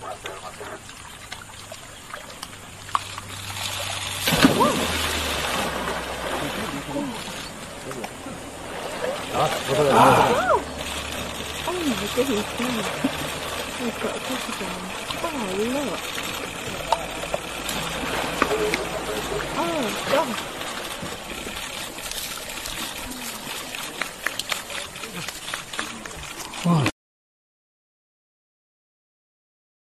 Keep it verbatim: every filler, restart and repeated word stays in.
아니, 이렇게 있지. 이거 어떻게 좀, 뻥 올려.